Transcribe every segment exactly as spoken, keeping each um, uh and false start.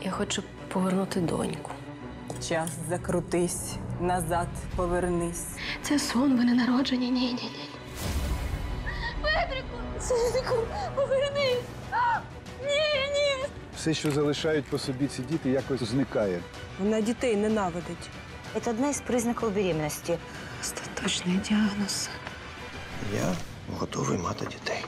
Я хочу повернути доньку. Час закрутись, назад повернись. Це сон, ви не народжені. Ні, ні, ні. Петрику! Синку, повернись! А! Ні, ні! Все, що залишають по собі ці діти, якось зникає. Вона дітей ненавидить. Це одна із признаків беременності. Остаточний діагноз. Я готовий мати дітей.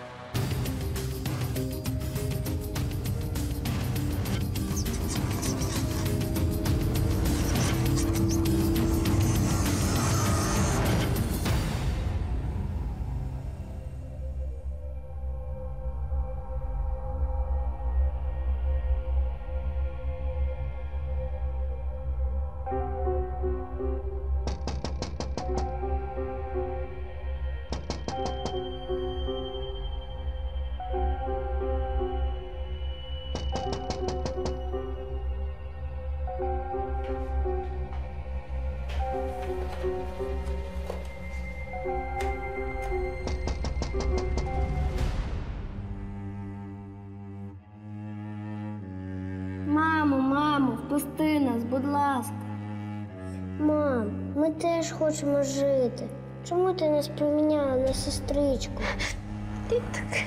Мамо, мамо, впусти нас, будь ласка. Мам, ми теж хочемо жити. Чому ти нас поміняла на сестричку? Діток.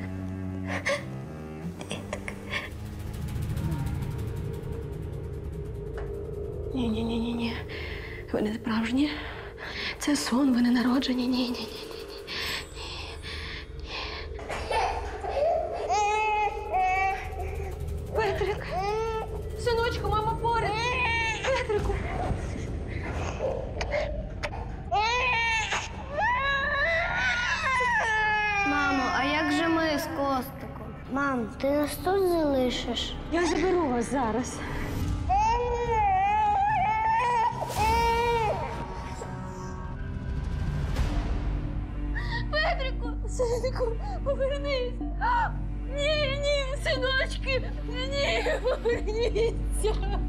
Діток. Ні, ні, ні, ні, ні. Ви не справжні. Це сон, ви не народжені. Ні, ні, ні, ні. Петрик! Синочку, мама поряд! Петрику! Мамо, а як же ми з Костиком? Мам, ти нас тут залишиш? Я заберу вас зараз. Петрику! Синку, повернись! А! Ні, ні, синочки! Ні, поверніться!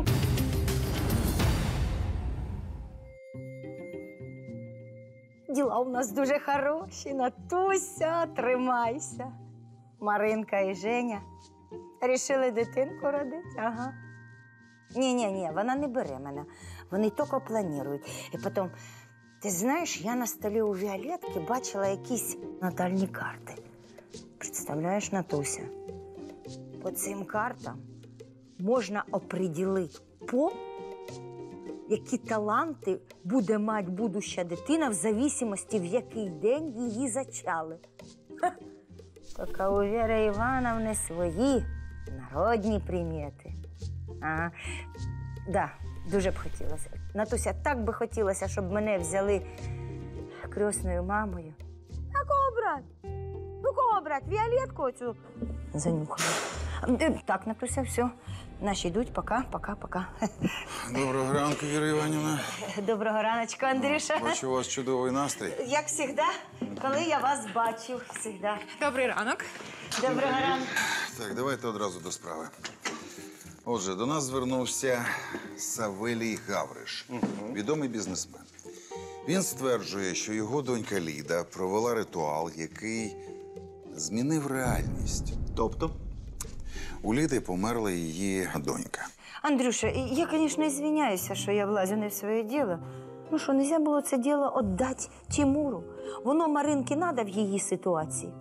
Діла у нас дуже хороші. Натуся, тримайся. Маринка і Женя рішили дитинку родити. Ага. Ні-ні-ні, вона не беременна. Вони тільки планують. І потім, ти знаєш, я на столі у Віолетки бачила якісь натальні карти. Представляєш, Натуся, по цим картам можна оприділити по, які таланти буде мати будуща дитина в зависимості, в який день її зачали. Ха. Тільки у Віри Івановни свої народні примети. Ага. Да, дуже б хотілося. Натуся, так би хотілося, щоб мене взяли крісною мамою. А кого брати? Ну кого брати? Віолетку оцю занюхала. Так, Натуся, все. Наші йдуть. Пока, пока, пока. Доброго ранку, Віра Іванівна. Доброго раночку, Андрюша. Бачу, у вас чудовий настрій. Як завжди, коли я вас бачу, завжди. Добрий ранок. Доброго ранку. Так, давайте одразу до справи. Отже, до нас звернувся Савелій Гавриш, відомий бізнесмен. Він стверджує, що його донька Ліда провела ритуал, який змінив реальність. Тобто? У Ліди померла її донька. Андрюша, я, звісно, извиняюся, що я влазю не в своє діло. Ну що, нельзя було це діло віддати Тимуру? Воно Маринки надо в її ситуації.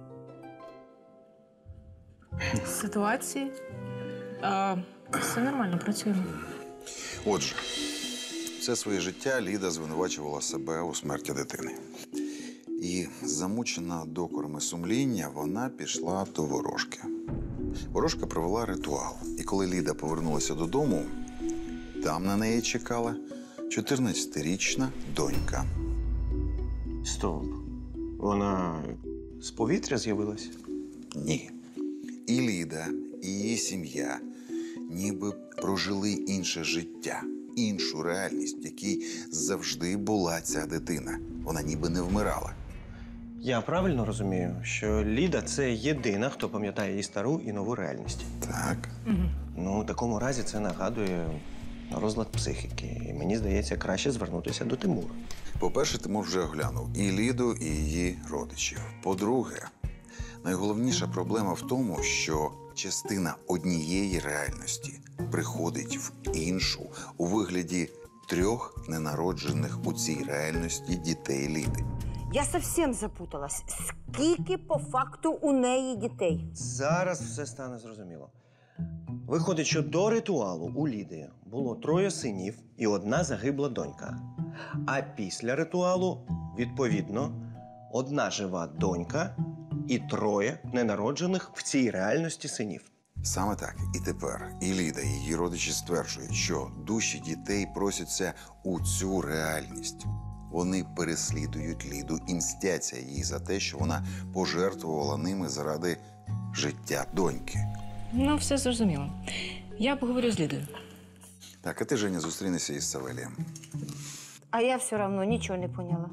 Ситуації? А, все нормально, працюємо. Отже, все своє життя Ліда звинувачувала себе у смерті дитини. І, замучена докорами сумління, вона пішла до ворожки. Ворожка провела ритуал. І коли Ліда повернулася додому, там на неї чекала чотирнадцятирічна донька. Стоп. Вона з повітря з'явилась? Ні. І Ліда, і її сім'я ніби прожили інше життя, іншу реальність, в якій завжди була ця дитина. Вона ніби не вмирала. Я правильно розумію, що Ліда – це єдина, хто пам'ятає і стару, і нову реальність? Так. Угу. Ну, в такому разі це нагадує розлад психіки. І мені здається, краще звернутися до Тимура. По-перше, Тимур вже оглянув і Ліду, і її родичів. По-друге, найголовніша проблема в тому, що частина однієї реальності приходить в іншу у вигляді трьох ненароджених у цій реальності дітей Ліди. Я зовсім запуталась. Скільки по факту у неї дітей? Зараз все стане зрозуміло. Виходить, що до ритуалу у Ліди було троє синів і одна загибла донька. А після ритуалу, відповідно, одна жива донька і троє ненароджених в цій реальності синів. Саме так. І тепер і Ліда, і її родичі стверджують, що душі дітей просяться у цю реальність. Вони переслідують Ліду і мстяться їй за те, що вона пожертвувала ними заради життя доньки. Ну, все зрозуміло. Я поговорю з Лідою. Так, а ти, Женя, зустрінешся із Савелієм. А я все одно нічого не поняла.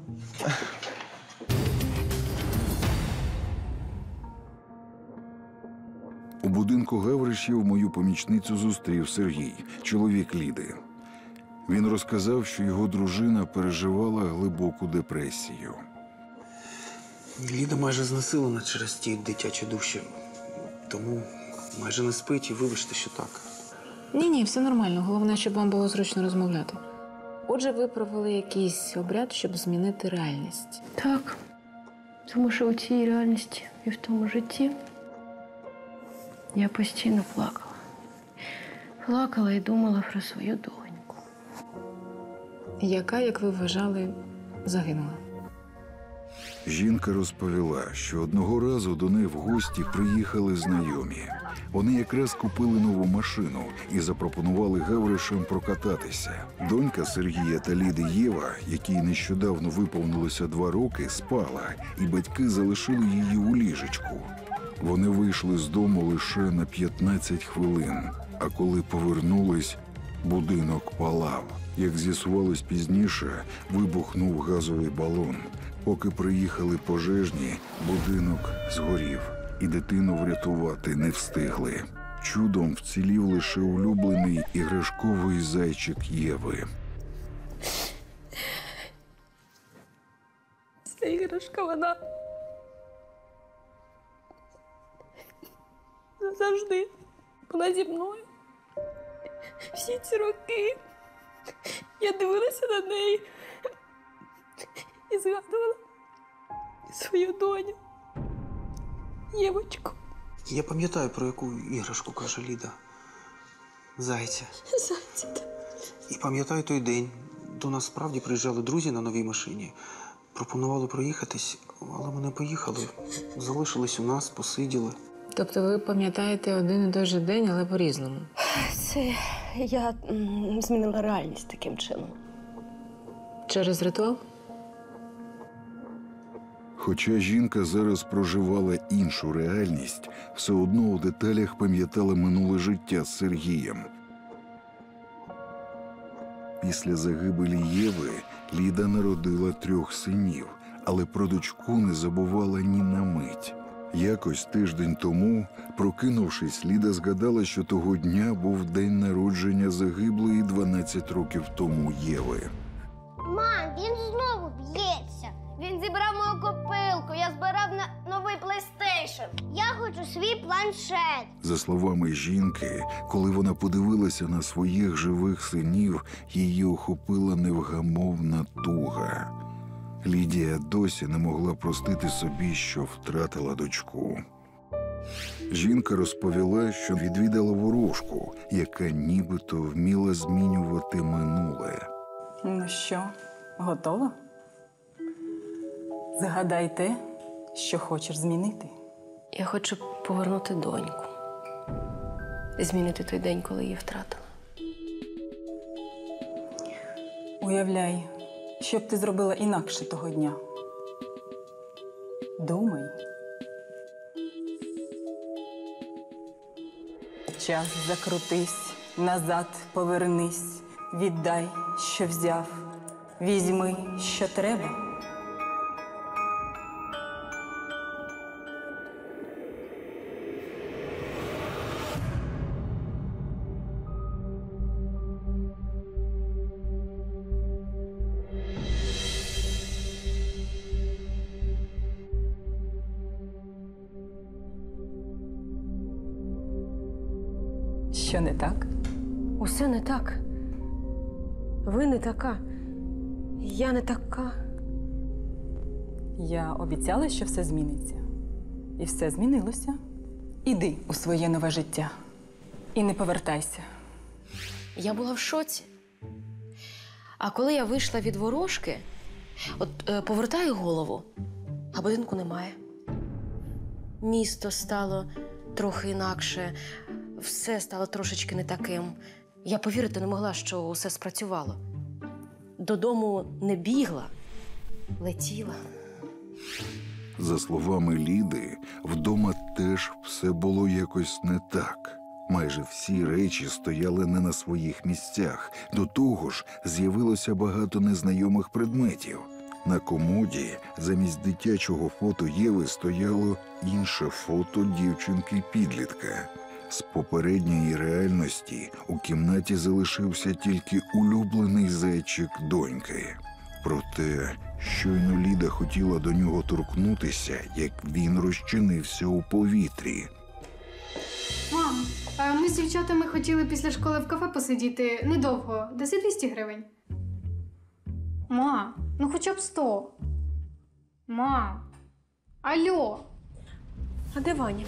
У будинку Гавришів мою помічницю зустрів Сергій, чоловік Ліди. Він розказав, що його дружина переживала глибоку депресію. Ліда майже знесилена через ті дитячі душі. Тому майже не спить і вибачте, що так. Ні-ні, все нормально. Головне, щоб вам було зручно розмовляти. Отже, ви провели якийсь обряд, щоб змінити реальність. Так. Тому що у цій реальності і в тому житті я постійно плакала. Плакала і думала про свою доньку. Яка, як ви вважали, загинула? Жінка розповіла, що одного разу до неї в гості приїхали знайомі. Вони якраз купили нову машину і запропонували Гавришам прокататися. Донька Сергія та Ліди Єва, якій нещодавно виповнилося два роки, спала, і батьки залишили її у ліжечку. Вони вийшли з дому лише на п'ятнадцять хвилин, а коли повернулись, будинок палав. Як з'ясувалось пізніше, вибухнув газовий балон. Поки приїхали пожежні, будинок згорів, і дитину врятувати не встигли. Чудом вцілів лише улюблений іграшковий зайчик Єви. Ця іграшка, вона завжди була зі мною. Всі ці роки я дивилася на неї і згадувала свою доню, Євочку. Я пам'ятаю, про яку іграшку каже Ліда. Зайця. Зайця. І пам'ятаю той день. До нас справді приїжджали друзі на новій машині. Пропонували проїхатись, але ми не поїхали. Залишились у нас, посиділи. Тобто ви пам'ятаєте один і той же день, але по-різному? Це я м, змінила реальність таким чином. Через ритуал? Хоча жінка зараз проживала іншу реальність, все одно у деталях пам'ятала минуле життя з Сергієм. Після загибелі Єви Ліда народила трьох синів, але про дочку не забувала ні на мить. Якось тиждень тому, прокинувшись, Ліда згадала, що того дня був день народження загиблої дванадцять років тому Єви. Мам, він знову б'ється. Він зібрав мою копилку. Я збирав на новий плейстейшн. Я хочу свій планшет. За словами жінки, коли вона подивилася на своїх живих синів, її охопила невгамовна туга. Лідія досі не могла простити собі, що втратила дочку. Жінка розповіла, що відвідала ворожку, яка нібито вміла змінювати минуле. Ну що, готова? Згадай те, що хочеш змінити. Я хочу повернути доньку. Змінити той день, коли її втратила. Уявляй, що б ти зробила інакше того дня. Думай. Час закрутись, назад повернись, віддай, що взяв, візьми, що треба. Що не так? Усе не так. Ви не така. Я не така. Я обіцяла, що все зміниться. І все змінилося. Іди у своє нове життя. І не повертайся. Я була в шоці. А коли я вийшла від ворожки, от е, повертаю голову, а будинку немає. Місто стало трохи інакше, все стало трошечки не таким. Я повірити не могла, що усе спрацювало. Додому не бігла, летіла. За словами Ліди, вдома теж все було якось не так. Майже всі речі стояли не на своїх місцях. До того ж, з'явилося багато незнайомих предметів. На комоді замість дитячого фото Єви стояло інше фото дівчинки-підлітка. З попередньої реальності у кімнаті залишився тільки улюблений зайчик доньки. Проте щойно Ліда хотіла до нього торкнутися, як він розчинився у повітрі. Мам, а ми з дівчатами хотіли після школи в кафе посидіти недовго. Даси двісті гривень? Ма, ну хоча б сто. Ма, алло. А де Ваня?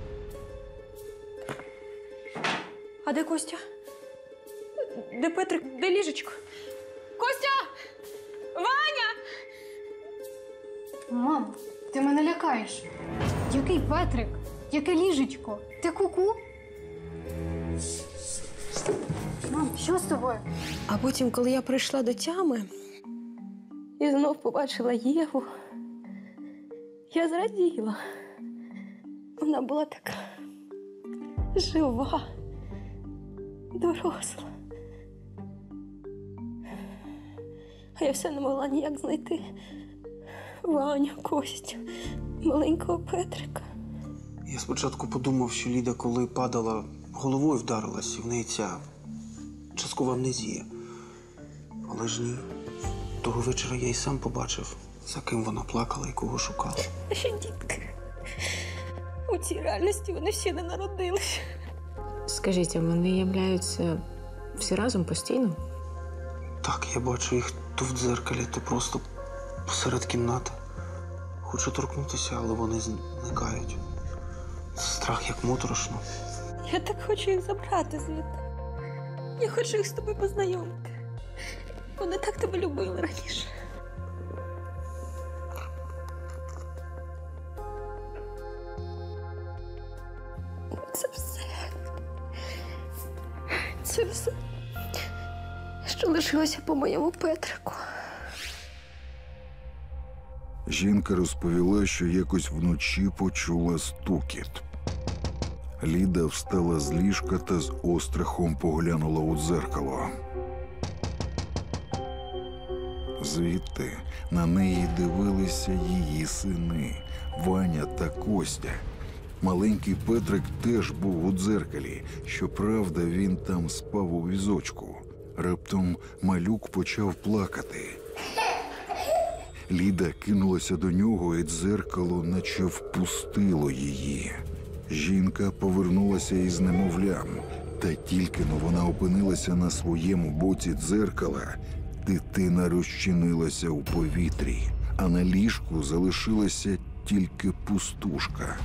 А де Костя? Де Петрик? Де ліжечко? Костя! Ваня! Мам, ти мене лякаєш. Який Петрик? Яке ліжечко? Ти ку-ку? Мам, що з тобою? А потім, коли я прийшла до тями і знов побачила Єву, я зраділа. Вона була така жива, доросла. А я все не могла ніяк знайти Ваню, Костю, маленького Петрика. Я спочатку подумав, що Ліда, коли падала, головою вдарилась, і в неї ця часткова амнезія. Але ж ні. Того вечора я й сам побачив, за ким вона плакала і кого шукала. Наші дітки. У цій реальності вони ще не народилися. Скажіть, а вони являються всі разом постійно? Так, я бачу їх то в дзеркалі, то просто посеред кімнати. Хочу торкнутися, але вони зникають. Страх як моторошно. Я так хочу їх забрати звідти. Я хочу їх з тобою познайомити. Вони так тебе любили раніше. Це все. Це все, що лишилося по моєму Петрику. Жінка розповіла, що якось вночі почула стукіт. Ліда встала з ліжка та з острахом поглянула у дзеркало. Звідти на неї дивилися її сини – Ваня та Костя. Маленький Петрик теж був у дзеркалі. Щоправда, він там спав у візочку. Раптом малюк почав плакати. Ліда кинулася до нього, і дзеркало наче впустило її. Жінка повернулася із немовлям. Та тільки-но вона опинилася на своєму боці дзеркала, дитина розчинилася у повітрі, а на ліжку залишилася тільки пустушка.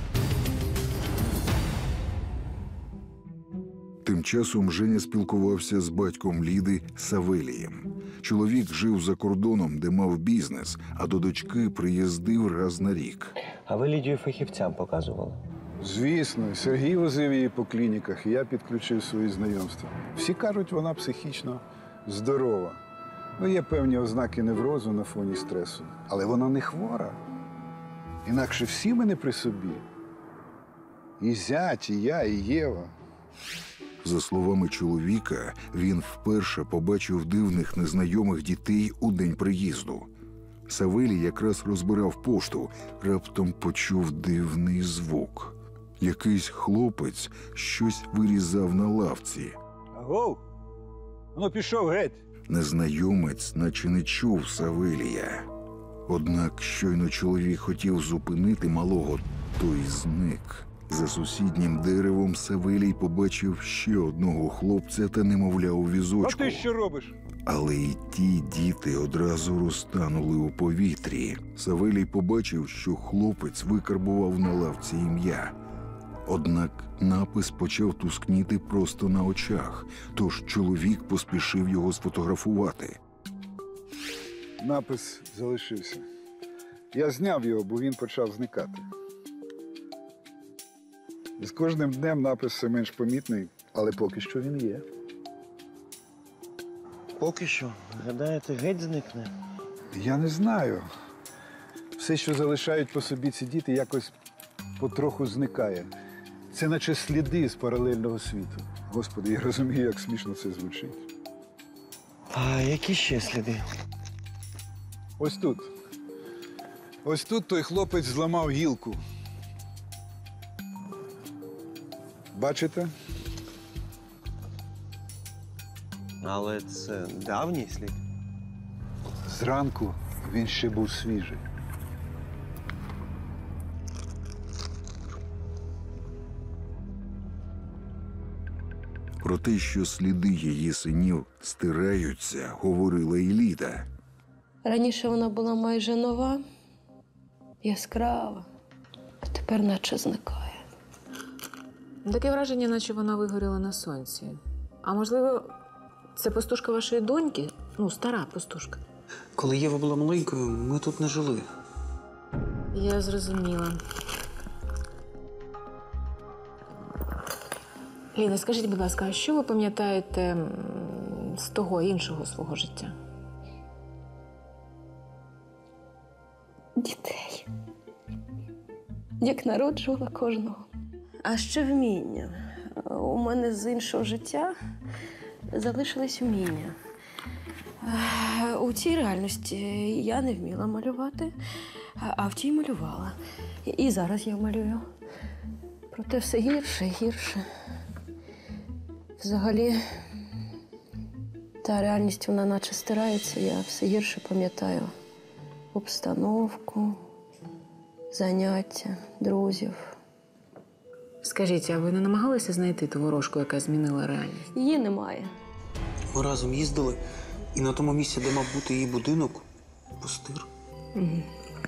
Тим часом Женя спілкувався з батьком Ліди Савелієм. Чоловік жив за кордоном, де мав бізнес, а до дочки приїздив раз на рік. А ви Лідію фахівцям показували? Звісно, Сергій возив її по клініках, і я підключив свої знайомства. Всі кажуть, вона психічно здорова. Ну, є певні ознаки неврозу на фоні стресу. Але вона не хвора. Інакше всі ми не при собі. І зять, і я, і Єва. За словами чоловіка, він вперше побачив дивних незнайомих дітей у день приїзду. Савелій якраз розбирав пошту, раптом почув дивний звук. Якийсь хлопець щось вирізав на лавці. Агов! Ну, пішов геть! Незнайомець наче не чув Савелія. Однак щойно чоловік хотів зупинити малого, той зник. За сусіднім деревом Савелій побачив ще одного хлопця та немовля у візочку. А ти що робиш? Але й ті діти одразу розтанули у повітрі. Савелій побачив, що хлопець викарбував на лавці ім'я. Однак напис почав тускніти просто на очах, тож чоловік поспішив його сфотографувати. Напис залишився. Я зняв його, бо він почав зникати. І з кожним днем напис все менш помітний, але поки що він є. Поки що, гадаєте, геть зникне? Я не знаю. Все, що залишають по собі ці діти, якось потроху зникає. Це наче сліди з паралельного світу. Господи, я розумію, як смішно це звучить. А які ще сліди? Ось тут. Ось тут той хлопець зламав гілку. Бачите? Але це давній слід. Зранку він ще був свіжий. Про те, що сліди її синів стираються, говорила і Ліда. Раніше вона була майже нова, яскрава, а тепер наче зникає. Таке враження, наче вона вигоріла на сонці. А можливо, це пастушка вашої доньки? Ну, стара пастушка. Коли Єва була маленькою, ми тут не жили. Я зрозуміла. Ліна, скажіть, будь ласка, а що ви пам'ятаєте м, з того іншого свого життя? Дітей. Як народжувала кожного. А ще вміння. У мене з іншого життя залишились вміння. Е, У цій реальності я не вміла малювати, а в тій малювала. І- І зараз я малюю. Проте все гірше і гірше. Взагалі, та реальність, вона наче стирається, я все гірше пам'ятаю обстановку, заняття, друзів. Скажіть, а ви не намагалися знайти ту ворожку, яка змінила реальність? Її немає. Ми разом їздили, і на тому місці, де мав бути її будинок, пустир. Угу.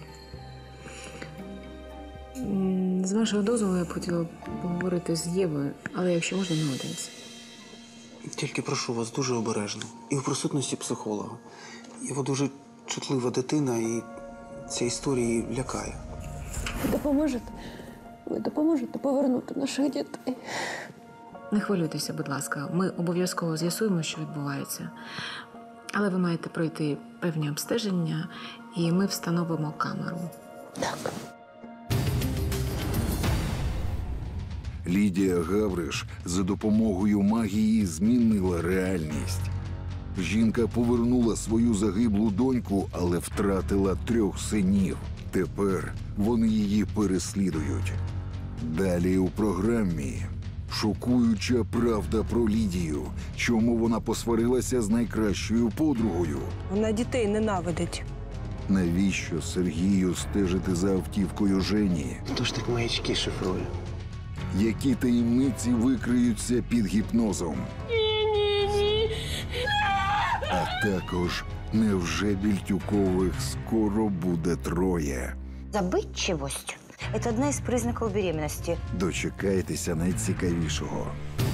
З вашого дозволу я б хотіла поговорити з Євою, але якщо можна, наодинці. Тільки прошу вас дуже обережно. І в присутності психолога. Єва дуже чутлива дитина, і ця історія її лякає. Ви допоможете? Ви допоможете повернути наших дітей? Не хвилюйтеся, будь ласка. Ми обов'язково з'ясуємо, що відбувається. Але ви маєте пройти певні обстеження, і ми встановимо камеру. Так. Лідія Гавриш за допомогою магії змінила реальність. Жінка повернула свою загиблу доньку, але втратила трьох синів. Тепер вони її переслідують. Далі у програмі шокуюча правда про Лідію. Чому вона посварилася з найкращою подругою? Вона дітей ненавидить. Навіщо Сергію стежити за автівкою Жені? Хто ж так маячки шифрує? Які таємниці викриються під гіпнозом? А також, невже Більтюкових скоро буде троє? Забытчивость – это одна из признаков беременности. Дочекайтеся найцікавішого.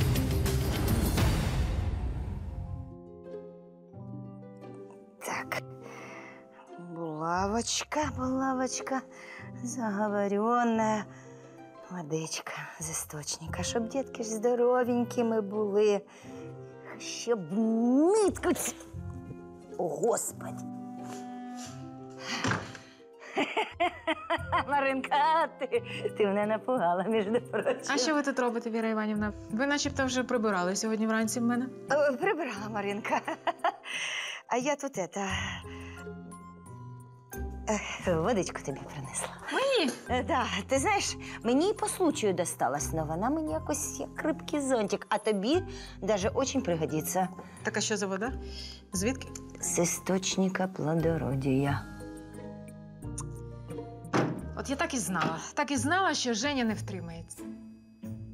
Так, булавочка, булавочка, заговоренная. Водичка з істочника, щоб дітки ж здоровенькими були. Щоб нитку... ць- О, Господи! Маринка, ти, ти мене напугала, між прочим. А що ви тут робите, Віра Іванівна? Ви начебто вже прибирали сьогодні вранці в мене. Е, Прибирала Маринка. А я тут это... е, Водичку тобі принесла. Мені? Е, Да, ти знаєш, мені і по случаю досталась, но вона мені якось як рибкий зонтик, а тобі даже очень пригодиться. Так а що за вода? Звідки? З істочника плодородія. От я так і знала. Так і знала, що Женя не втримається.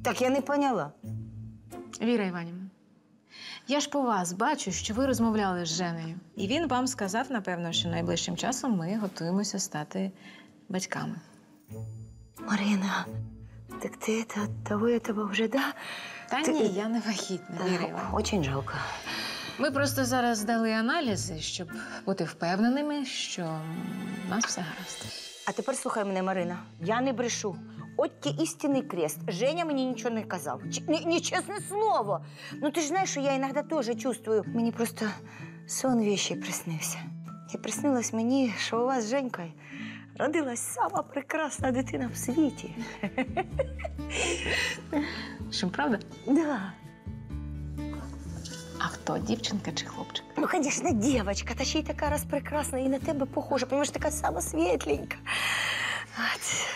Так я не поняла. Віра Іванівна, я ж по вас бачу, що ви розмовляли з Женею. І він вам сказав, напевно, що найближчим часом ми готуємося стати батьками. Марина, так ти это, того этого вже, да? Та Ти- ні, я не вагітна, Віра Іванівна. Очень жалко. Ми просто зараз здали аналізи, щоб бути впевненими, що в нас все гаразд. А тепер слухай мене, Марина. Я не брешу. От ті істинний крест. Женя мені нічого не казав. Ч- ні, ні, чесне слово. Ну ти ж знаєш, що я іноді теж чувствую. Мені просто сон вещий приснився. І приснилось мені, що у вас з Женькою родилась сама прекрасна дитина в світі. Що, правда? Да. А хто, дівчинка чи хлопчик? Ну, звісно, дівчинка, та ще й така розпрекрасна і на тебе похожа. Понимаєш, така сама світленька. От.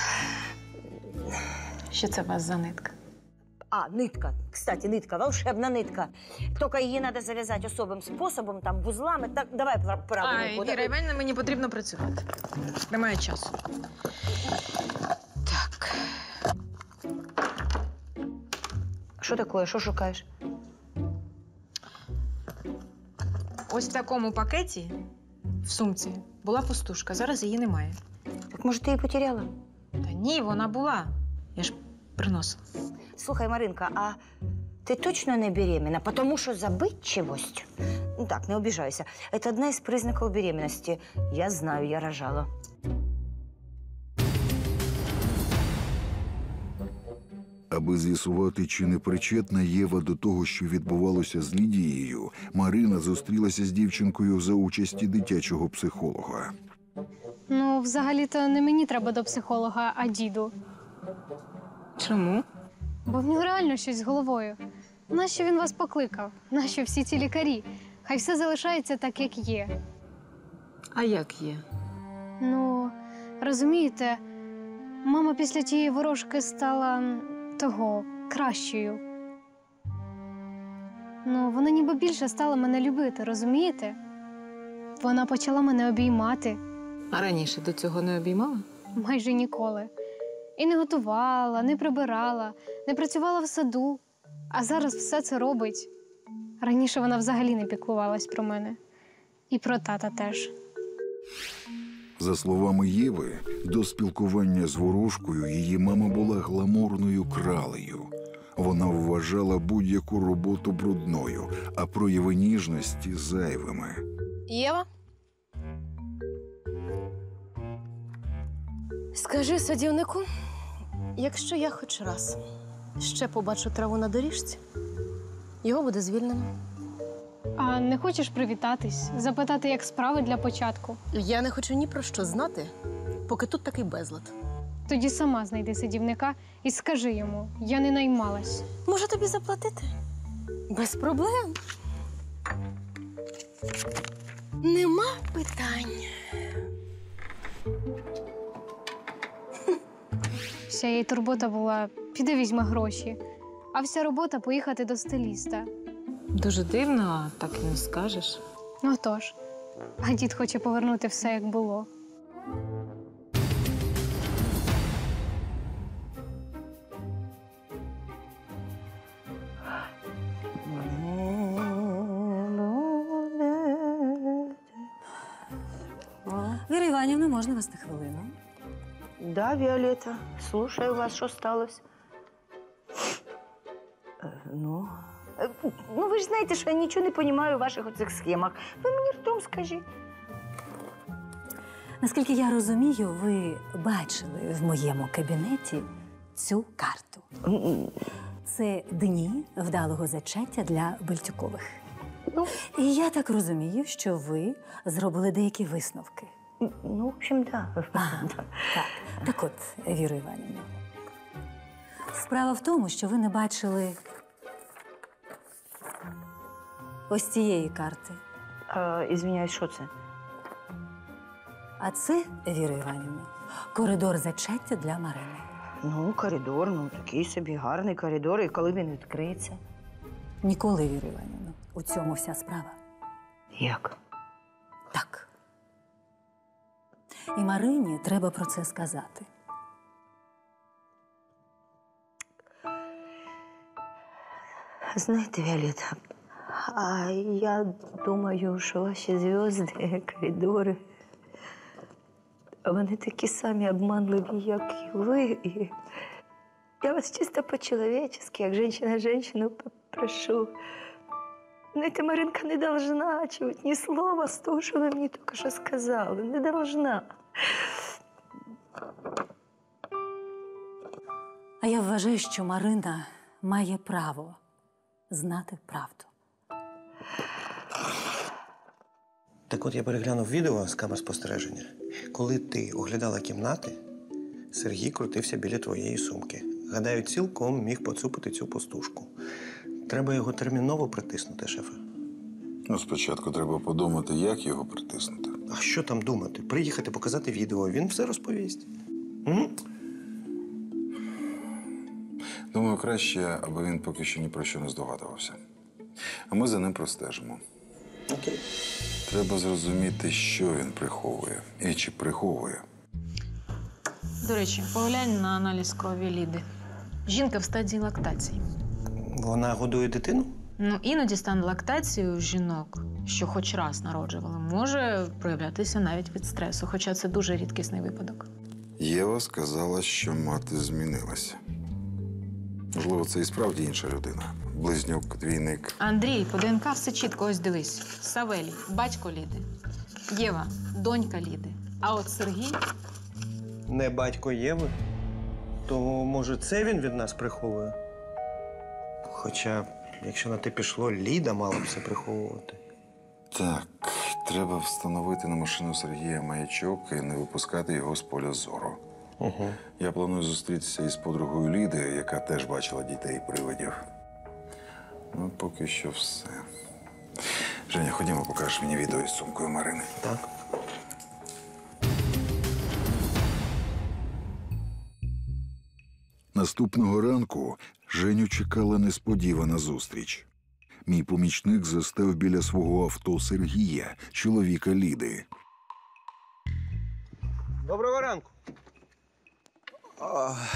Що це у вас за нитка? А, нитка. Кстати, нитка, волшебна нитка. Тільки її треба зав'язати особим способом, там, вузлами. Так, давай правду. Ай, Віра Іванівна, мені потрібно працювати. Немає часу. Так. Що таке? Що шукаєш? Ось в такому пакеті, в сумці, була пустушка. Зараз її немає. Так, може, ти її потеряла? Та ні, вона була. Я ж приносила. Слухай, Маринка, а ти точно не беременна? Тому що забитчивость, ну так, не обіжайся, це одна із признаків беременності. Я знаю, я рожала. Аби з'ясувати, чи не причетна Єва до того, що відбувалося з Лідією, Марина зустрілася з дівчинкою за участі дитячого психолога. Ну, взагалі-то не мені треба до психолога, а діду. Чому? Бо в нього реально щось з головою. Нащо він вас покликав? Нащо всі ці лікарі? Хай все залишається так, як є. А як є? Ну, розумієте, мама після тієї ворожки стала м, того кращою. Ну, вона ніби більше стала мене любити, розумієте? Вона почала мене обіймати А раніше до цього не обіймала? майже ніколи. І не готувала, не прибирала, не працювала в саду. А зараз все це робить. Раніше вона взагалі не піклувалась про мене. І про тата теж. За словами Єви, до спілкування з ворожкою її мама була гламурною кралею. Вона вважала будь-яку роботу брудною, а прояви ніжності – зайвими. Єва? Скажи садівнику, якщо я хоч раз ще побачу траву на доріжці, його буде звільнено. А не хочеш привітатись, запитати, як справи для початку? Я не хочу ні про що знати, поки тут такий безлад. Тоді сама знайди садівника і скажи йому, я не наймалась. Може тобі заплатити? Без проблем. Нема питань. Вся її турбота була – піди візьми гроші. А вся робота – поїхати до стиліста. Дуже дивно, а так і не скажеш. Отож. А дід хоче повернути все, як було. Віра Іванівна, можна вас на хвилину? Да, Віолетта, слушаю вас, що сталося? Е, ну, е, ну, ви ж знаєте, що я нічого не розумію у ваших оцих схемах. Ви мені ртом скажіть. Наскільки я розумію, ви бачили в моєму кабінеті цю карту. Це дні вдалого зачаття для Бельтюкових. Ну, І я так розумію, що ви зробили деякі висновки. Ну, в общем, так. Да. Так. Так от, Віра Іванівна, справа в тому, що ви не бачили ось цієї карти. А, ізвиняюсь, що це? А це, Віра Іванівна, коридор зачаття для Марини. Ну, коридор, ну, такий собі гарний коридор. І коли він відкриється? Ніколи, Віра Іванівна. У цьому вся справа. Як? Так. І Марині треба про це сказати. Знаєте, Віолетта, а я думаю, що ваші зв'язки, коридори, вони такі самі обманливі, як і ви. І я вас чисто по-чоловічески, як жінка-жінку, прошу. Знаєте, Маринка не должна чути ні слова з того, що ви мені тільки що сказали. Не должна. А я вважаю, що Марина має право знати правду. Так от я переглянув відео з камер спостереження. Коли ти оглядала кімнати, Сергій крутився біля твоєї сумки. Гадаю, цілком міг поцупити цю пустушку. Треба його терміново притиснути, шефе. Ну, спочатку треба подумати, як його притиснути. А що там думати? Приїхати, показати відео, він все розповість. М? Думаю, краще, аби він поки що ні про що не здогадувався. А ми за ним простежимо. Окей. Треба зрозуміти, що він приховує і чи приховує. До речі, поглянь на аналіз крові Ліди. Жінка в стадії лактації. Вона годує дитину? Ну, іноді стан лактації у жінок, що хоч раз народжували, може проявлятися навіть від стресу, хоча це дуже рідкісний випадок. Єва сказала, що мати змінилася. Можливо, це і справді інша людина. Близнюк, двійник. Андрій, по ДНК все чітко, ось дивись. Савелій, батько Ліди. Єва, донька Ліди. А от Сергій... Не батько Єви? То, може, це він від нас приховує? Хоча, якщо на те пішло, Ліда мала б все приховувати. Так, треба встановити на машину Сергія маячок і не випускати його з поля зору. Угу. Я планую зустрітися із подругою Ліди, яка теж бачила дітей-привидів. Ну, поки що все. Женя, ходімо, покажеш мені відео із сумкою Марини. Так. Наступного ранку Женю чекала несподівана зустріч. Мій помічник застав біля свого авто Сергія, чоловіка Ліди. Доброго ранку. А,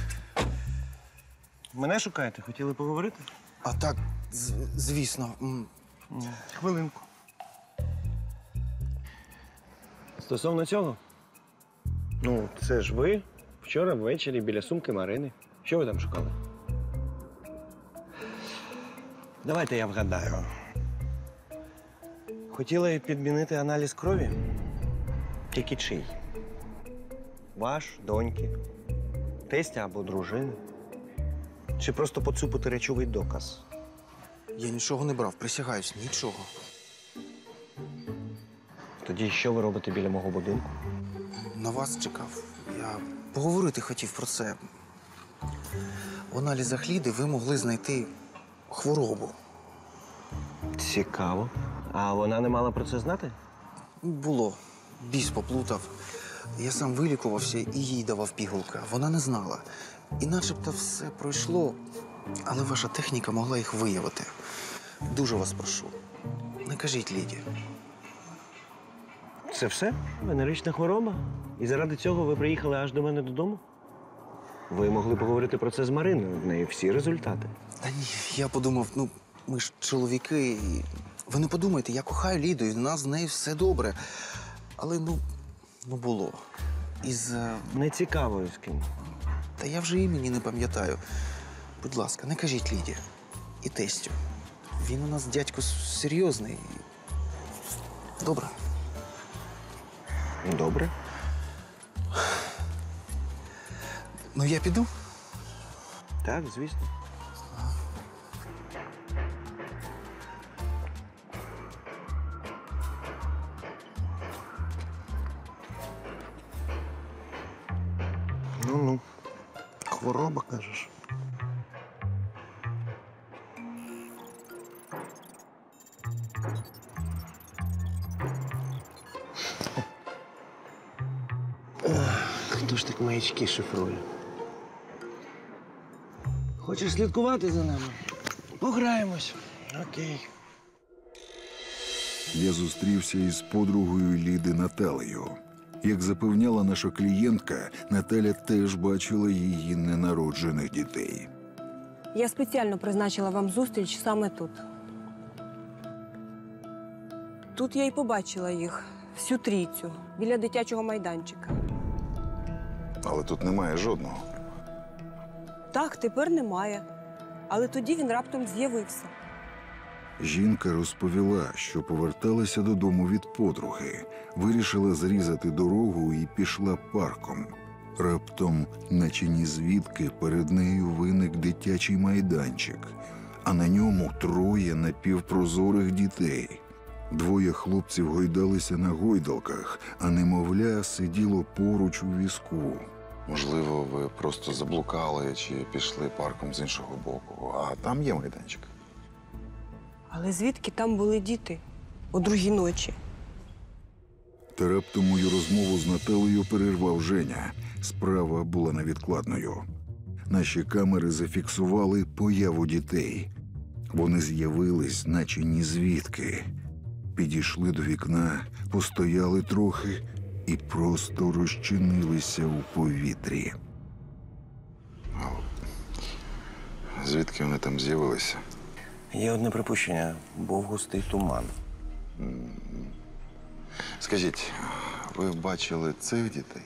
Мене шукаєте? Хотіли поговорити? а так, з- звісно. М, Хвилинку. Стосовно цього? Ну, це ж ви вчора ввечері біля сумки Марини. Що ви там шукали? Давайте я вгадаю. Хотіли підмінити аналіз крові? Тільки чий? Ваш, доньки, тестя або дружини? Чи просто поцупити речовий доказ? Я нічого не брав, присягаюсь, нічого. Тоді що ви робите біля мого будинку? На вас чекав. Я поговорити хотів про це. В аналізах Ліди ви могли знайти хворобу. Цікаво. А вона не мала про це знати? Було. Біс поплутав. Я сам вилікувався і їй давав пігулки. Вона не знала. І начебто все пройшло, але ваша техніка могла їх виявити. Дуже вас прошу, не кажіть Ліді. Це все? Венерична хвороба? І заради цього ви приїхали аж до мене додому? Ви могли поговорити про це з Мариною. В неї всі результати. Та ні, я подумав, ну, ми ж чоловіки. І... Ви не подумайте, я кохаю Ліду, і в нас з нею все добре. Але, ну, ну було. Із... е, Не цікаво, з ким. Та я вже імені не пам'ятаю. Будь ласка, не кажіть Ліді. І тестю. Він у нас дядько серйозний. Добре. Добре. Ну, я піду? Так, звісно. Ну-ну. Хвороба, кажеш. Хто ж так маячки шифрує? Хочеш слідкувати за нами? Пограємось. Окей. Я зустрівся із подругою Ліди Наталею. Як запевняла наша клієнтка, Наталя теж бачила її ненароджених дітей. Я спеціально призначила вам зустріч саме тут. Тут я й побачила їх, всю трійцю, біля дитячого майданчика. Але тут немає жодного. Так, тепер немає. Але тоді він раптом з'явився. Жінка розповіла, що поверталася додому від подруги, вирішила зрізати дорогу і пішла парком. Раптом, наче ні звідки, перед нею виник дитячий майданчик, а на ньому троє напівпрозорих дітей. Двоє хлопців гойдалися на гойдалках, а немовля сиділо поруч у візку. Можливо, ви просто заблукали чи пішли парком з іншого боку, а там є майданчик. Але звідки там були діти о другій ночі? Та раптом мою розмову з Наталею перервав Женя. Справа була невідкладною. Наші камери зафіксували появу дітей. Вони з'явились, наче ні звідки. Підійшли до вікна, постояли трохи і просто розчинилися у повітрі. Звідки вони там з'явилися? Є одне припущення. Був густий туман. Скажіть, ви бачили цих дітей?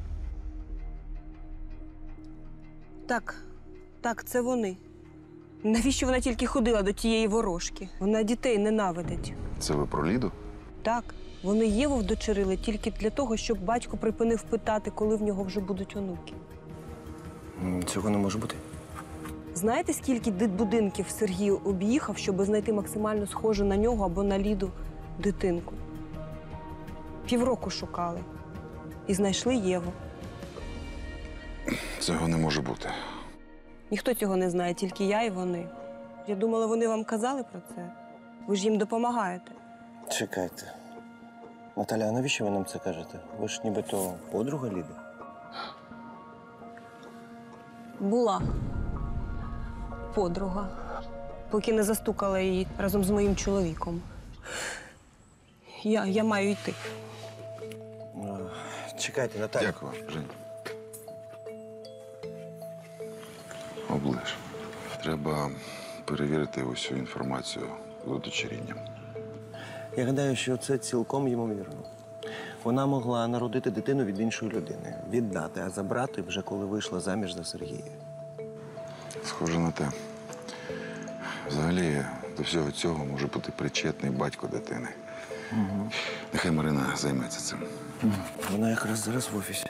Так, так, це вони. Навіщо вона тільки ходила до тієї ворожки? Вона дітей ненавидить. Це ви про Ліду? Так, вони Єву вдочерили тільки для того, щоб батько припинив питати, коли в нього вже будуть онуки. Цього не може бути. Знаєте, скільки дитбудинків Сергій об'їхав, щоб знайти максимально схожу на нього або на Ліду дитинку? Півроку шукали. І знайшли Єву. Цього не може бути. Ніхто цього не знає, тільки я і вони. Я думала, вони вам казали про це. Ви ж їм допомагаєте. Чекайте. Наталя, а навіщо ви нам це кажете? Ви ж нібито подруга Ліди. Була подруга, поки не застукала її разом з моїм чоловіком. Я, я маю йти. Чекайте, Наталя. Дякую, Жень. Оближ. Треба перевірити усю інформацію з удочерінням. Я гадаю, що це цілком ймовірно. Вона могла народити дитину від іншої людини, віддати, а забрати вже коли вийшла заміж за Сергія. Схоже на те. Взагалі, до всього цього може бути причетний батько дитини. Угу. Нехай Марина займеться цим. Вона якраз зараз в офісі.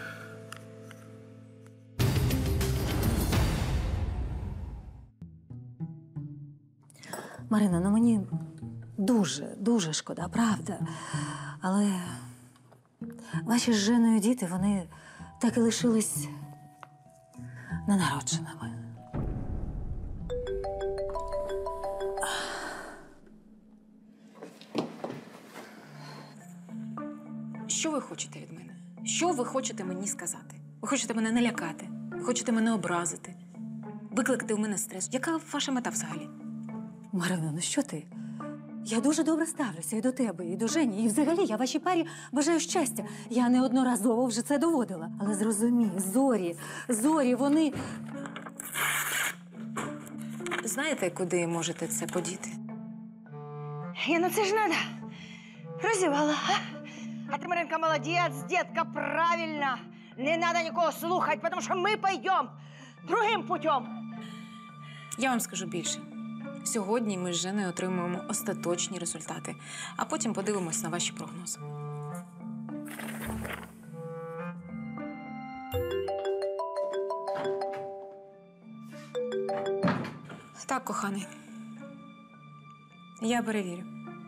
Марина, ну мені дуже, дуже шкода, правда. Але ваші з Женою діти, вони так і лишились ненародженими. Що ви хочете від мене? Що ви хочете мені сказати? Ви хочете мене налякати? Ви хочете мене образити? Викликати в мене стрес? Яка ваша мета взагалі? Марина, ну що ти? Я дуже добре ставлюся і до тебе, і до Жені. І взагалі я вашій парі бажаю щастя. Я неодноразово вже це доводила. Але зрозумій, зорі, зорі, вони… Знаєте, куди можете це подіти? Я, ну це ж надо. Розівала. А ти, Маринка, молодець, дітка, правильно. Не треба нікого слухати, тому що ми пойдемо другим путем. Я вам скажу більше. Сьогодні ми з Женою отримуємо остаточні результати, а потім подивимось на ваші прогнози. Так, коханий. Я перевірю.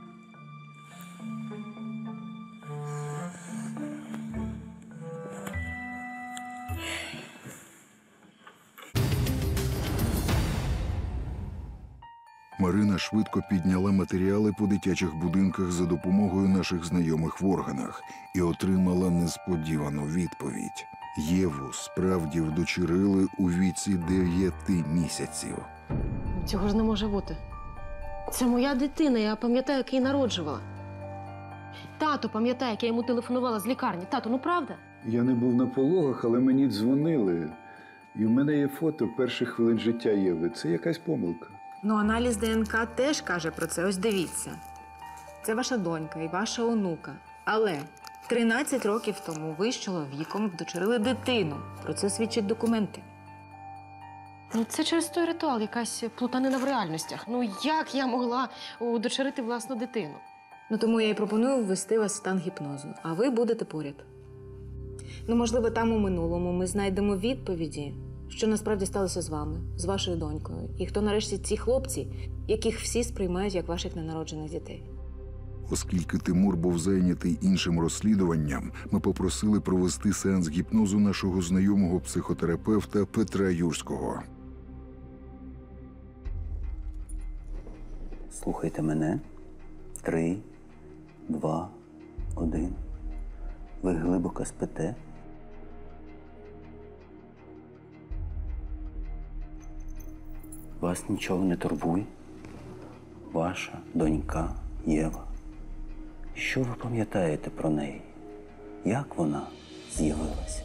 Марина швидко підняла матеріали по дитячих будинках за допомогою наших знайомих в органах і отримала несподівану відповідь. Єву справді вдочерили у віці дев'яти місяців. Цього ж не може бути. Це моя дитина, я пам'ятаю, як її народжувала. Тато пам'ятає, як я йому телефонувала з лікарні. Тато, ну правда? Я не був на пологах, але мені дзвонили. І в мене є фото перших хвилин життя Єви. Це якась помилка. Ну, аналіз ДНК теж каже про це. Ось дивіться. Це ваша донька і ваша онука. Але тринадцять років тому ви з чоловіком вдочерили дитину. Про це свідчать документи. Ну, це через той ритуал, якась плутанина в реальностях. Ну, як я могла удочерити власну дитину? Ну, тому я і пропоную ввести вас в стан гіпнозу, а ви будете поряд. Ну, можливо, там у минулому ми знайдемо відповіді, що насправді сталося з вами, з вашою донькою. І хто нарешті ці хлопці, яких всі сприймають як ваших ненароджених дітей. Оскільки Тимур був зайнятий іншим розслідуванням, ми попросили провести сеанс гіпнозу нашого знайомого психотерапевта Петра Юрського. Слухайте мене. Три, два, один. Ви глибоко спите. Вас нічого не турбує. Ваша донька Єва. Що ви пам'ятаєте про неї? Як вона з'явилася?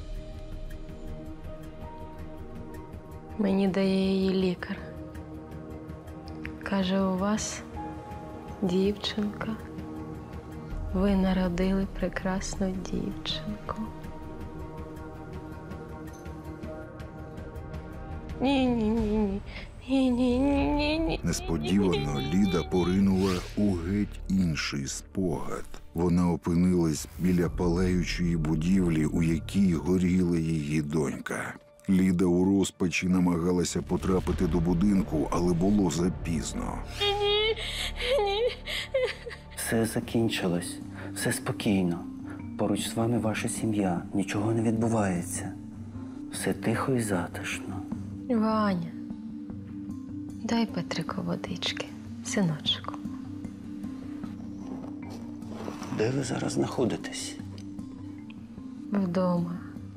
Мені дає її лікар. Каже, у вас дівчинка. Ви народили прекрасну дівчинку. Ні-ні-ні-ні. Ні-ні-ні-ні. Несподівано Ліда поринула у геть інший спогад. Вона опинилась біля палаючої будівлі, у якій горіла її донька. Ліда у розпачі намагалася потрапити до будинку, але було запізно. Ні, ні. Все закінчилось. Все спокійно. Поруч з вами ваша сім'я. Нічого не відбувається. Все тихо і затишно. Ваня, дай Петрику водички, синочку. Де ви зараз знаходитесь? Вдома.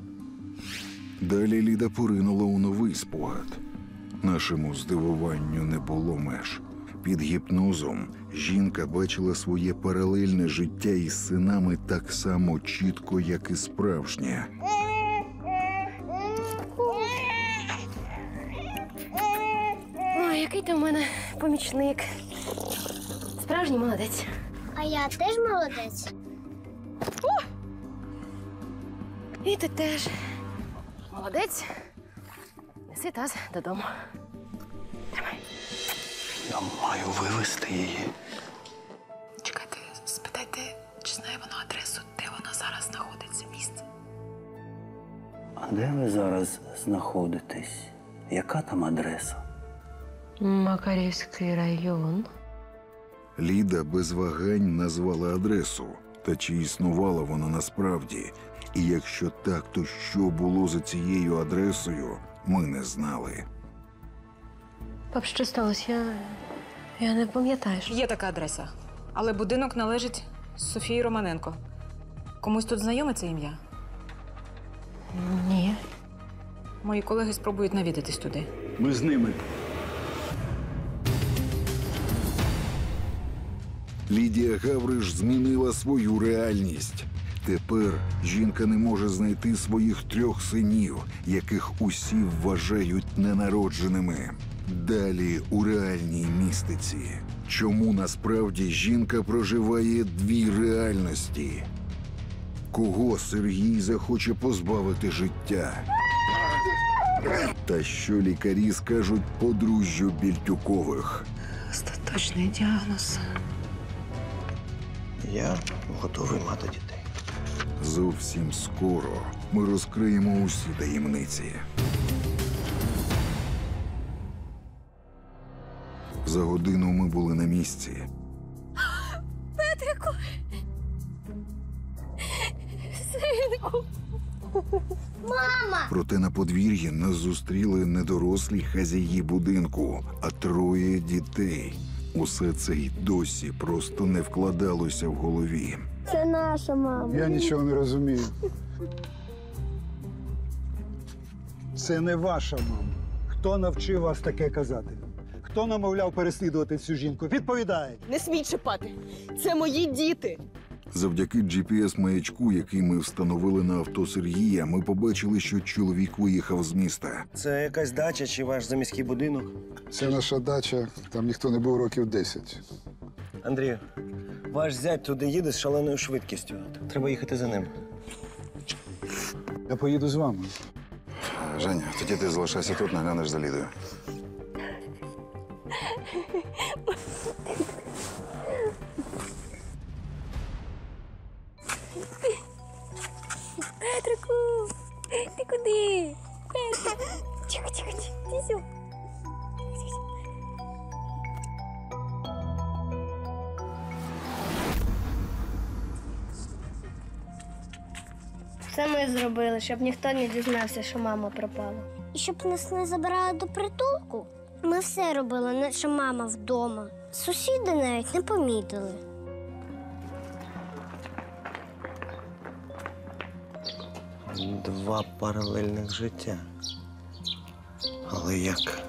Далі Ліда поринула у новий спогад. Нашому здивуванню не було меж. Під гіпнозом жінка бачила своє паралельне життя із синами так само чітко, як і справжнє. Ой, який ти в мене помічник. Справжній молодець. А я теж молодець. О! І ти теж. Молодець. Неси таз додому. Тримай. Я маю вивезти її. Чекайте, спитайте, чи знає вона адресу, де вона зараз знаходиться, місце? А де ви зараз знаходитесь? Яка там адреса? Макарівський район. Ліда без вагань назвала адресу. Та чи існувала вона насправді? І якщо так, то що було за цією адресою, ми не знали. Пап, що сталося? Я, я не пам'ятаю. Є така адреса. Але будинок належить Софії Романенко. Комусь тут знайоме це ім'я? Ні. Мої колеги спробують навідатись туди. Ми з ними. Лідія Гавриш змінила свою реальність. Тепер жінка не може знайти своїх трьох синів, яких усі вважають ненародженими. Далі у реальній містиці. Чому насправді жінка проживає дві реальності? Кого Сергій захоче позбавити життя? Та що лікарі скажуть подружжю Більтюкових? Остаточний діагноз. Я готовий мати дітей. Зовсім скоро ми розкриємо усі таємниці. За годину ми були на місці. Петрику! Синку! Мама! Проте на подвір'ї нас зустріли не дорослі хазяї будинку, а троє дітей. Усе це й досі просто не вкладалося в голові. Це наша мама. Я нічого не розумію. Це не ваша мама. Хто навчив вас таке казати? Хто намовляв переслідувати цю жінку? Відповідає. Не смій чіпати. Це мої діти. Завдяки джі пі ес-маячку, який ми встановили на авто Сергія, ми побачили, що чоловік виїхав з міста. Це якась дача чи ваш заміський будинок? Це наша дача, там ніхто не був років десять. Андрію, ваш зять туди їде з шаленою швидкістю. Треба їхати за ним. Я поїду з вами. Женя, тоді ти залишайся тут, наглянеш за Лідою. Петрику, ти куди? Петрик, тихо, тихо, тихо, ти сюди. Це ми зробили, щоб ніхто не дізнався, що мама пропала. І щоб нас не забирали до притулку? Ми все робили, наче мама вдома. Сусіди навіть не помітили. Два паралельних життя. Але як?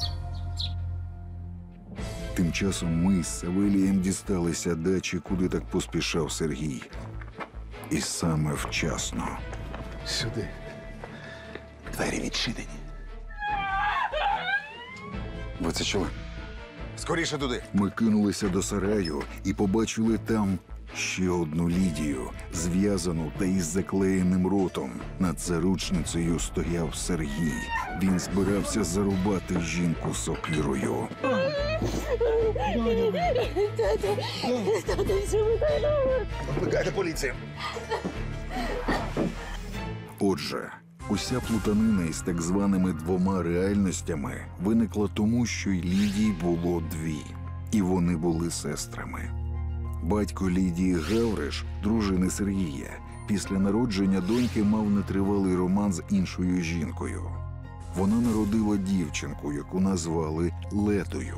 Тим часом ми з Савелієм дісталися дачі, куди так поспішав Сергій. І саме вчасно. Сюди. Двері відчинені. Ви це чули? Скоріше туди. Ми кинулися до сараю і побачили там ще одну Лідію, зв'язану та із заклеєним ротом. Над заручницею стояв Сергій. Він збирався зарубати жінку сокирою. Викликайте поліцію. Отже, уся плутанина із так званими двома реальностями виникла тому, що й Лідії було дві. І вони були сестрами. Батько Лідії Гавриш, дружини Сергія, після народження доньки мав нетривалий роман з іншою жінкою. Вона народила дівчинку, яку назвали Ледою.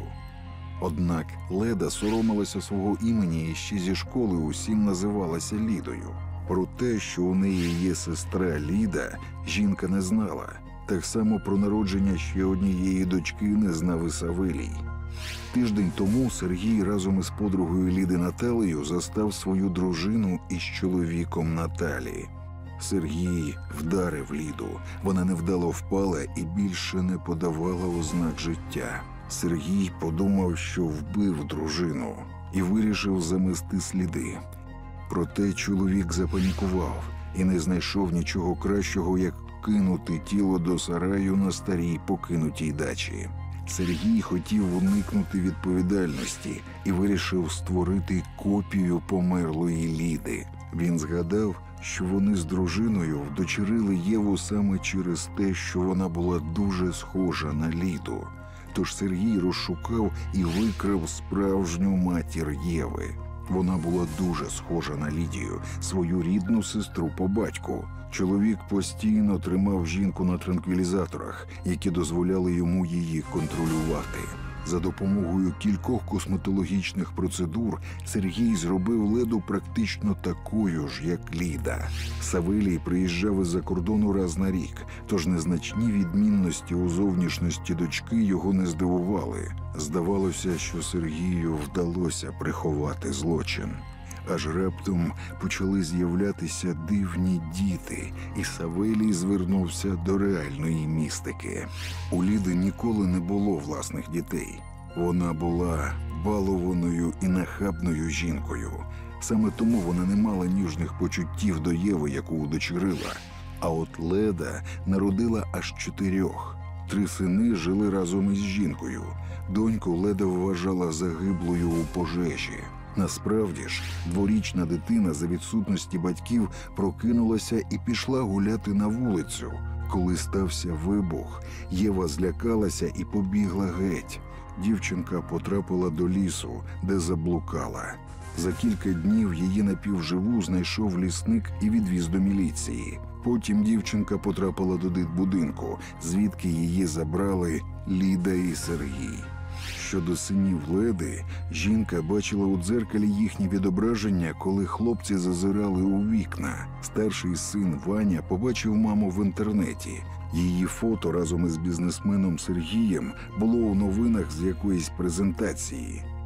Однак Леда соромилася свого імені і ще зі школи усім називалася Лідою. Про те, що у неї є сестра Ліда, жінка не знала. Так само про народження ще однієї дочки не знав і Савелій. Тиждень тому Сергій разом із подругою Ліди Наталею застав свою дружину із чоловіком Наталі. Сергій вдарив Ліду. Вона невдало впала і більше не подавала ознак життя. Сергій подумав, що вбив дружину і вирішив замести сліди. Проте чоловік запанікував і не знайшов нічого кращого, як кинути тіло до сараю на старій покинутій дачі. Сергій хотів уникнути відповідальності і вирішив створити копію померлої Ліди. Він згадав, що вони з дружиною вдочерили Єву саме через те, що вона була дуже схожа на Ліду. Тож Сергій розшукав і викрав справжню матір Єви. Вона була дуже схожа на Лідію, свою рідну сестру по батьку. Чоловік постійно тримав жінку на транквілізаторах, які дозволяли йому її контролювати. За допомогою кількох косметологічних процедур Сергій зробив Леду практично такою ж, як Ліда. Савелій приїжджав із-за кордону раз на рік, тож незначні відмінності у зовнішності дочки його не здивували. Здавалося, що Сергію вдалося приховати злочин. Аж раптом почали з'являтися дивні діти, і Савелій звернувся до реальної містики. У Ліди ніколи не було власних дітей. Вона була балованою і нахабною жінкою. Саме тому вона не мала ніжних почуттів до Єви, яку удочерила. А от Леда народила аж чотирьох. Три сини жили разом із жінкою. Доньку Леда вважала загиблою у пожежі. Насправді ж, дворічна дитина за відсутності батьків прокинулася і пішла гуляти на вулицю. Коли стався вибух, Єва злякалася і побігла геть. Дівчинка потрапила до лісу, де заблукала. За кілька днів її напівживу знайшов лісник і відвіз до міліції. Потім дівчинка потрапила до дитбудинку, звідки її забрали Ліда і Сергій. Щодо синів Леди, жінка бачила у дзеркалі їхні відображення, коли хлопці зазирали у вікна. Старший син Ваня побачив маму в інтернеті. Її фото разом із бізнесменом Сергієм було у новинах з якоїсь презентації.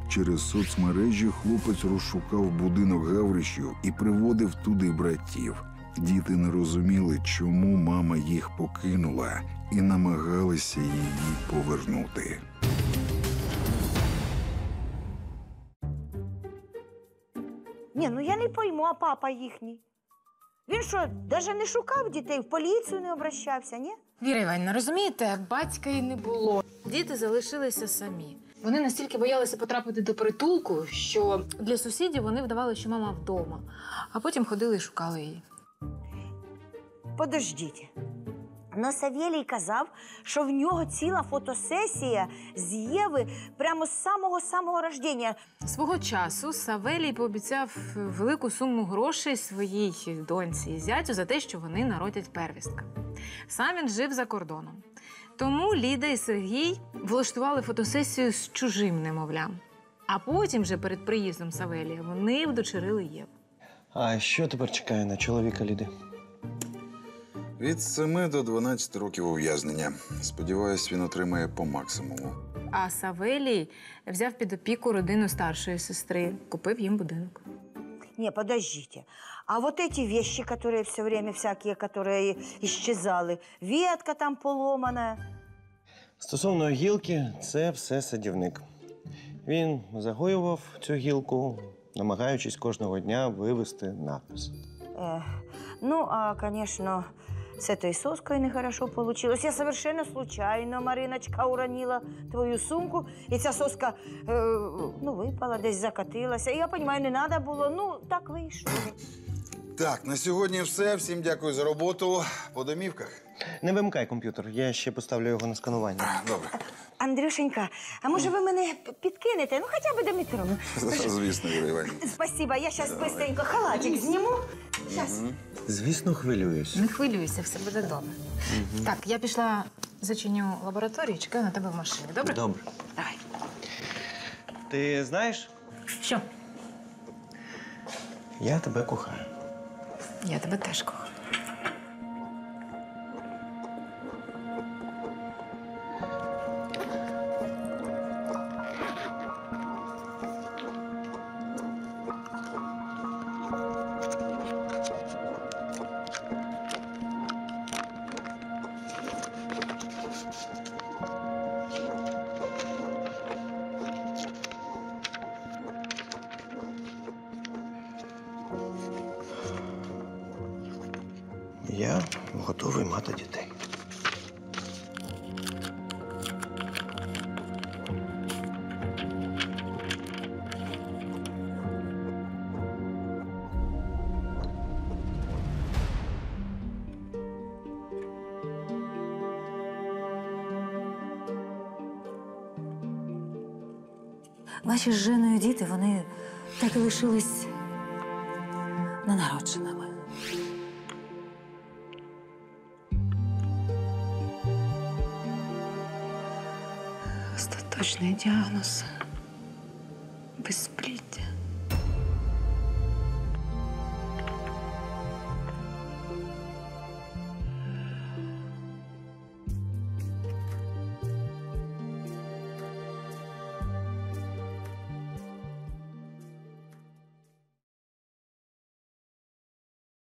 Через соцмережі хлопець розшукав будинок Гавришів і приводив туди братів. Діти не розуміли, чому мама їх покинула, і намагалися її повернути. Ні, ну я не пойму, а папа їхній. Він що, навіть не шукав дітей, в поліцію не обращався, ні? Віра Іванівна, розумієте, батька і не було. Діти залишилися самі. Вони настільки боялися потрапити до притулку, що для сусідів вони вдавали, що мама вдома, а потім ходили і шукали її. Подождіть. Но Савєлій казав, що в нього ціла фотосесія з Єви прямо з самого-самого рождення. Свого часу Савелій пообіцяв велику суму грошей своїй доньці і зятю за те, що вони народять первістка. Сам він жив за кордоном. Тому Ліда і Сергій влаштували фотосесію з чужим немовлям. А потім же перед приїздом Савелія вони вдочерили Єву. А що тепер чекає на чоловіка Ліди? Від семи до дванадцяти років ув'язнення. Сподіваюсь, він отримає по максимуму. А Савелій взяв під опіку родину старшої сестри, купив їм будинок. Не, подождите. А вот эти вещи, которые все время всякие, которые исчезали, ветка там поломанная. Стосовно гілки, це все садівник. Він загоював цю гілку, намагаючись кожного дня вивести надпис. Эх, ну, а, конечно, с этой соской нехорошо получилось. Я совершенно случайно, Мариночка, уронила твою сумку, і ця соска, э, ну, випала, десь закатилася. І я розумію, не треба було, ну, так вийшло. Так, на сьогодні все. Всім дякую за роботу. По домівках. Не вимикай комп'ютер, я ще поставлю його на сканування. Добре. Андрюшенька, а може ви мене підкинете? Ну, хоча б до метро. Звісно, Юрій Іванівна. Спасибо, я зараз быстренько халатик зніму. Щас. Звісно, хвилююсь. Не хвилюйся, все буде добре. Угу. Так, я пішла зачиню лабораторію, чекаю на тебе в машині. Добре? Добре. Давай. Ти знаєш? Що? Я тебе кохаю. Я тебе теж кохаю. Я готовий мати дітей. Ваші з Женою діти, вони так і лишились ненародженими. Остаточний діагноз – безпліддя.